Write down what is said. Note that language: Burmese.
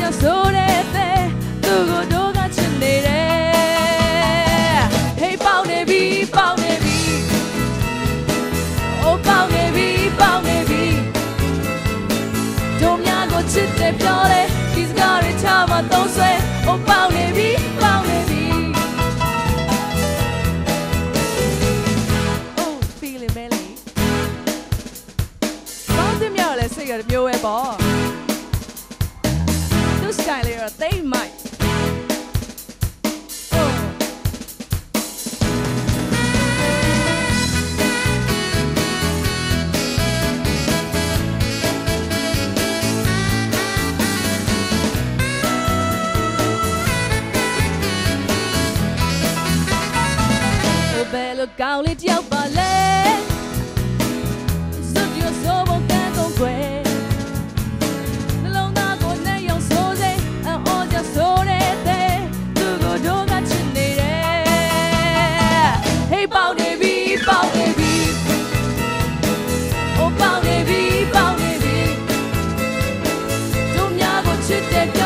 ဆိုတဲ့သူကိုတော့ကချစ်နေတယ် Hey ပေါက်နေပြီပေါက်နေပြီ Oh ပေါက်နေပြီပေါက်နေပြီတို့များကိုချစ်တယ်ပြောတယ်ဒီစကားတွေချမှာသုံးဆွဲ Oh ပေါက်နေပြီပေါက်နေပြီ Oh feeling belly ပေါင်းတင်မြောက်လဲစိတ်ရမျိုးပဲပေါ့ This guy later they might Bello gauli ti au pale Studio sobo canto que Nalong na ko na yong so se An o ja so de te Tu go do ga chin ne de Hey bao ne bi Oh bao ne bi Do nya ko chit de